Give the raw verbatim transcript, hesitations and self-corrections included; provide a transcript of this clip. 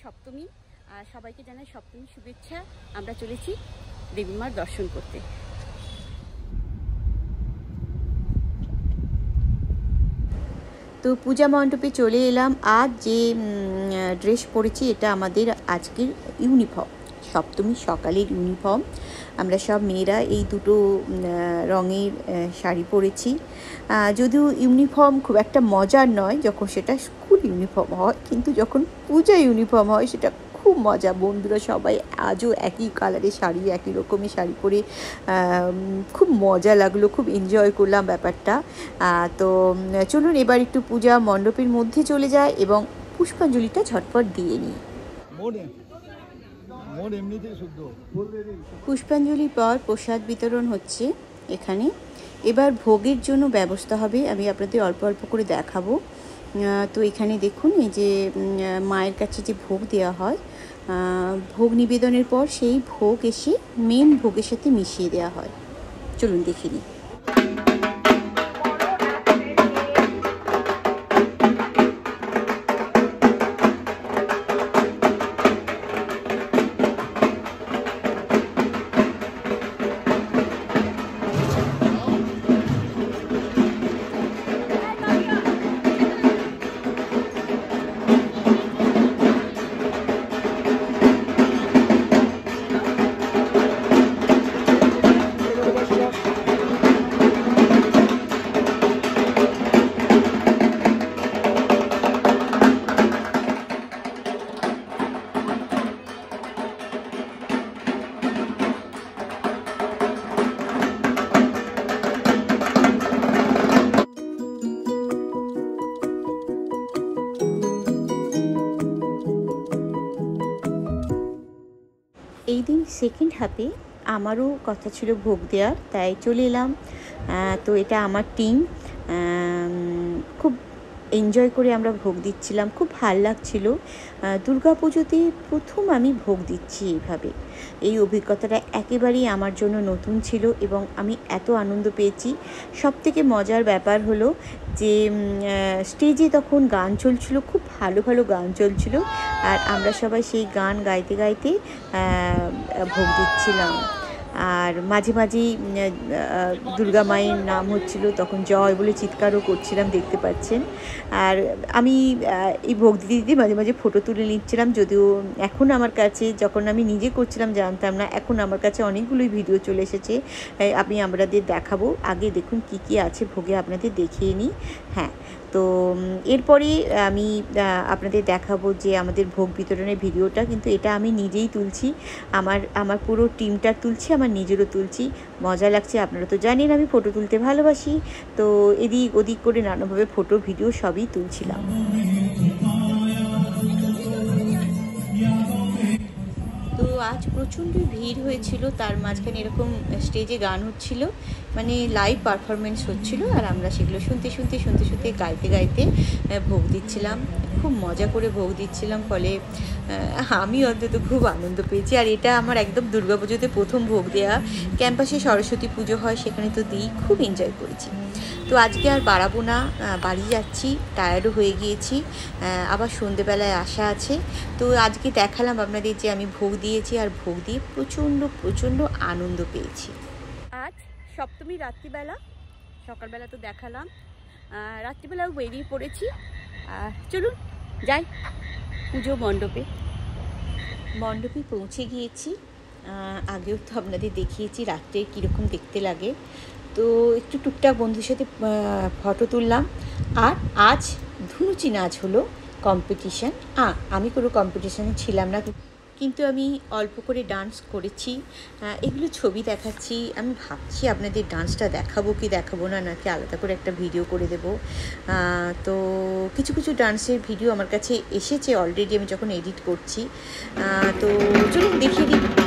সপ্তমী, আর সবাইকে জানাই সপ্তমী শুভেচ্ছা। আমরা চলেছি দেবী মার দর্শন করতে। তো পূজা মণ্ডপে চলে এলাম। আজ যে ড্রেস পরেছি এটা আমাদের আজকের ইউনিফর্ম, সপ্তমী সকালের ইউনিফর্ম। আমরা সব মেয়েরা এই দুটো রঙের শাড়ি পরেছি। যদিও ইউনিফর্ম খুব একটা মজার নয় যখন সেটা স্কুল ইউনিফর্ম হয়, কিন্তু যখন পূজা ইউনিফর্ম হয় সেটা খুব মজা। বন্ধুরা সবাই আজও একই কালারের শাড়ি, একই রকমের শাড়ি পরে খুব মজা লাগলো, খুব এনজয় করলাম ব্যাপারটা। তো চলুন এবার একটু পূজা মণ্ডপের মধ্যে চলে যায় এবং পুষ্পাঞ্জলিটা ঝটপট দিয়ে নিই। পুষ্পাঞ্জলির পর প্রসাদ বিতরণ হচ্ছে এখানে। এবার ভোগের জন্য ব্যবস্থা হবে, আমি আপনাদের অল্প অল্প করে দেখাবো। তো এখানে দেখুন এই যে মায়ের কাছে যে ভোগ দেওয়া হয়, ভোগ নিবেদনের পর সেই ভোগ এসে মেন ভোগের সাথে মিশিয়ে দেওয়া হয়। চলুন দেখে নিই। এই দিন সেকেন্ড হাফে আমারও কথা ছিল ভোগ দেওয়ার, তাই চলে এলাম। তো এটা আমার টিম, খুব এনজয় করে আমরা ভোগ দিচ্ছিলাম, খুব ভাল লাগছিল। দুর্গা পুজোতে প্রথম আমি ভোগ দিচ্ছি এইভাবে। এই অভিজ্ঞতাটা একেবারেই আমার জন্য নতুন ছিল এবং আমি এত আনন্দ পেয়েছি। সবথেকে মজার ব্যাপার হলো যে স্টেজে তখন গান চলছিল, খুব ভালো ভালো গান চলছিল, আর আমরা সবাই সেই গান গাইতে গাইতে ভোগ দিচ্ছিলাম। আর মাঝে মাঝেই দুর্গা মায়ের নাম হচ্ছিল, তখন জয় বলে চিৎকারও করছিলাম, দেখতে পাচ্ছেন। আর আমি এই ভোগ দিতে দিতে মাঝে মাঝে ফটো তুলে নিচ্ছিলাম, যদিও এখন আমার কাছে, যখন আমি নিজে করছিলাম জানতাম না, এখন আমার কাছে অনেকগুলোই ভিডিও চলে এসেছে, আমি আপনাদের দেখাবো। আগে দেখুন কি কি আছে ভোগে, আপনাদের দেখিয়ে নিই। হ্যাঁ, তো এরপরে আমি আপনাদের দেখাবো যে আমাদের ভোগ বিতরণের ভিডিওটা, কিন্তু এটা আমি নিজেই তুলছি, আমার আমার পুরো টিমটার তুলছি, আমার নিজেরও তুলছি। মজা লাগছে, আপনারা তো জানেন আমি ফটো তুলতে ভালোবাসি, তো এদিক ওদিক করে নানাভাবে ফটো ভিডিও সবই তুলছিলাম। তো আজ প্রচণ্ড ভিড় হয়েছিল, তার মাঝখানে এরকম স্টেজে গান হচ্ছিল, মানে লাইভ পারফরমেন্স হচ্ছিল, আর আমরা সেগুলো শুনতে শুনতে শুনতে শুনতে গাইতে গাইতে ভোগ দিচ্ছিলাম, খুব মজা করে ভোগ দিচ্ছিলাম। ফলে আমি অন্তত খুব আনন্দ পেয়েছি। আর এটা আমার একদম দুর্গা পুজোতে প্রথম ভোগ দেওয়া। ক্যাম্পাসে সরস্বতী পুজো হয়, সেখানে তো দিই, খুব এনজয় করেছি। তো আজকে আর বাড়াবো না, বাড়ি যাচ্ছি, টায়ার্ডও হয়ে গিয়েছি, আবার সন্ধেবেলায় আসা আছে। তো আজকে দেখালাম আপনাদের যে আমি ভোগ দিয়েছি, আর ভোগ দিয়ে প্রচণ্ড প্রচণ্ড আনন্দ পেয়েছি। আজ সপ্তমী রাত্রিবেলা, সকালবেলা তো দেখালাম, রাত্রিবেলাও বেরিয়ে পড়েছি। চলুন যাই পুজো মণ্ডপে। মণ্ডপে পৌঁছে গিয়েছি, আগেও তো আপনাদের দেখিয়েছি রাত্রে কীরকম দেখতে লাগে। তো একটু টুকটাক বন্ধুর সাথে ফটো তুললাম। আর আজ ধুনুচি নাচ হলো, কম্পিটিশান। আমি কোনো কম্পিটিশানে ছিলাম না, কিন্তু আমি অল্প করে ডান্স করেছি, এগুলো ছবি দেখাচ্ছি। আমি ভাবছি আপনাদের ডান্সটা দেখাবো কি দেখাবো না, নাকি আলাদা করে একটা ভিডিও করে দেব। তো কিছু কিছু ডান্সের ভিডিও আমার কাছে এসেছে অলরেডি, আমি যখন এডিট করছি। তো চলুন দেখিয়ে দিই।